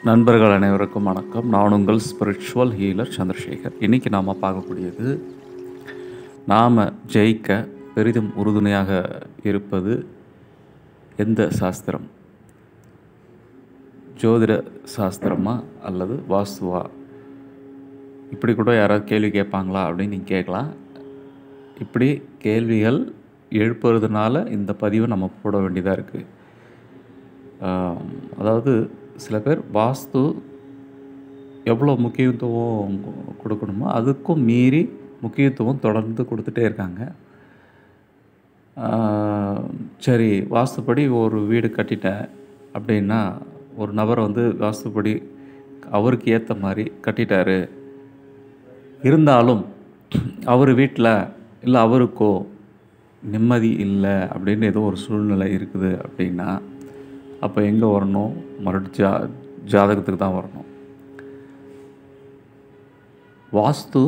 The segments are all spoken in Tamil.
நண்பர்கள் அனைவருக்கும் வணக்கம். நான் உங்கள் ஸ்பிரிச்சுவல் ஹீலர் சந்திரசேகர். இன்றைக்கி நாம் பார்க்கக்கூடியது, நாம் ஜெயிக்க பெரிதும் உறுதுணையாக இருப்பது எந்த சாஸ்திரம்? ஜோதிட சாஸ்திரமா அல்லது வாஸ்துவா? இப்படி கூட யாராவது கேள்வி கேட்பாங்களா அப்படின்னு நீங்கள் கேட்கலாம். இப்படி கேள்விகள் எழுப்புறதுனால இந்த பதிவை நம்ம போட வேண்டியதாக இருக்குது. அதாவது சில பேர் வாஸ்து எவ்வளோ முக்கியத்துவம் கொடுக்கணுமோ அதுக்கும் மீறி முக்கியத்துவம் தொடர்ந்து கொடுத்துட்டே இருக்காங்க. சரி, வாஸ்துப்படி ஒரு வீடு கட்டிட்டேன் அப்படின்னா, ஒரு நபர் வாஸ்துப்படி அவருக்கு ஏற்ற மாதிரி கட்டிட்டாரு, இருந்தாலும் அவர் வீட்டில் இல்லை அவருக்கோ நிம்மதி இல்லை அப்படின்னு ஏதோ ஒரு சூழ்நிலை இருக்குது அப்படின்னா, அப்போ எங்கே வரணும்? மறுபடியும் ஜாதகத்துக்கு தான் வரணும். வாஸ்து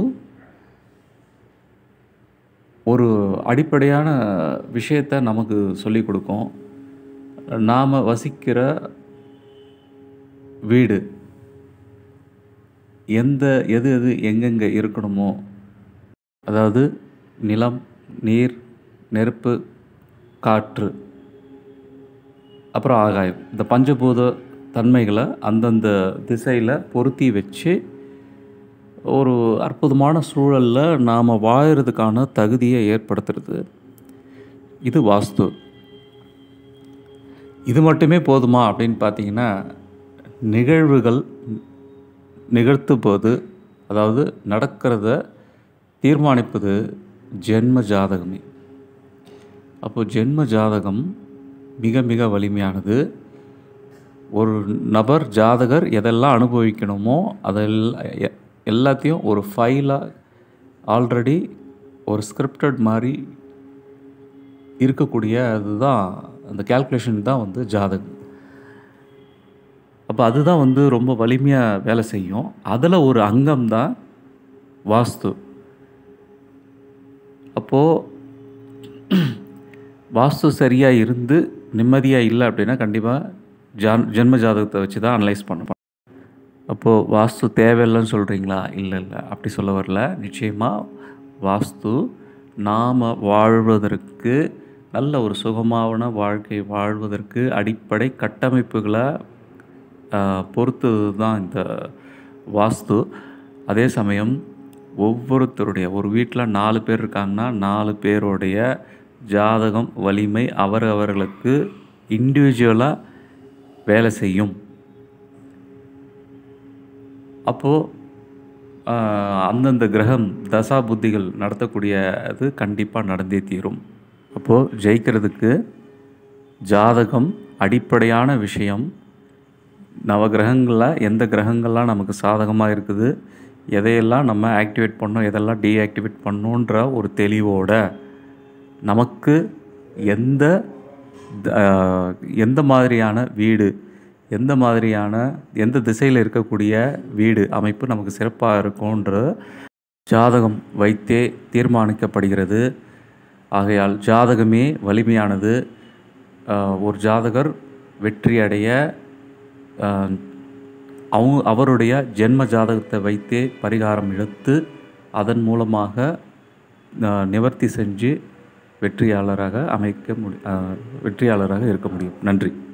ஒரு அடிப்படையான விஷயத்தை நமக்கு சொல்லிக் கொடுக்கும். நாம் வசிக்கிற வீடு எது எங்கெங்கே இருக்கணுமோ, அதாவது நிலம், நீர், நெருப்பு, காற்று, அப்புறம் ஆகாயம், இந்த பஞ்சபூத தன்மைகளை அந்தந்த திசையில் பொருத்தி வச்சு ஒரு அற்புதமான சூழலில் நாம் வாழறதுக்கான தகுதியை ஏற்படுத்துறது இது வாஸ்து. இது மட்டுமே போதுமா அப்படின்னு பார்த்தீங்கன்னா, நிகழ்வுகள் நிகழ்த்தும்போது, அதாவது நடக்கிறத தீர்மானிப்பது ஜென்ம ஜாதகமே. அப்போது ஜென்ம ஜாதகம் மிக மிக வலிமையானது. ஒரு நபர் ஜாதகர் எதெல்லாம் அனுபவிக்கணுமோ எல்லாத்தையும் ஒரு ஃபைலாக ஆல்ரெடி ஒரு ஸ்கிரிப்டட் மாதிரி இருக்கக்கூடிய அதுதான் அந்த கேல்குலேஷன் தான் ஜாதகம். அப்போ அதுதான் ரொம்ப வலிமையாக வேலை செய்யும். அதில் ஒரு அங்கம்தான் வாஸ்து. அப்போது வாஸ்து சரியாக இருந்து நிம்மதியாக இல்லை அப்படின்னா கண்டிப்பாக ஜென்ம ஜாதகத்தை வச்சு தான் அனலைஸ் பண்ணணும். அப்போது வாஸ்து தேவையில்லைன்னு சொல்கிறீங்களா? இல்லை, அப்படி சொல்ல வரல. நிச்சயமாக வாஸ்து நாம் வாழ்வதற்கு, நல்ல ஒரு சுகமான வாழ்க்கை வாழ்வதற்கு அடிப்படை கட்டமைப்புகளை பொறுத்தது தான் இந்த வாஸ்து. அதே சமயம் ஒவ்வொருத்தருடைய, ஒரு வீட்டில் 4 பேர் இருக்காங்கன்னா 4 பேருடைய ஜாதகம் வலிமை அவர்களுக்கு இண்டிவிஜுவலாக வேலை செய்யும். அப்போது அந்தந்த கிரகம் தசா புத்திகள் நடத்தக்கூடிய அது கண்டிப்பாக நடந்தே தீரும். அப்போது ஜெயிக்கிறதுக்கு ஜாதகம் அடிப்படையான விஷயம். நவகிரகங்களில் எந்த கிரகங்கள்லாம் நமக்கு சாதகமாக இருக்குது, எதையெல்லாம் நம்ம ஆக்டிவேட் பண்ணோம், எதெல்லாம் டீஆக்டிவேட் பண்ணோன்ற ஒரு தெளிவோட நமக்கு எந்த மாதிரியான வீடு, எந்த திசையில் இருக்கக்கூடிய வீடு அமைப்பு நமக்கு சிறப்பாக இருக்கும்ன்ற ஜாதகம் வைத்தே தீர்மானிக்கப்படுகிறது. ஆகையால் ஜாதகமே வலிமையானது. ஒரு ஜாதகர் வெற்றி அடைய அவருடைய ஜென்ம ஜாதகத்தை வைத்தே பரிகாரம் எடுத்து அதன் மூலமாக நிவர்த்தி செஞ்சு வெற்றியாளராக இருக்க முடியும். நன்றி.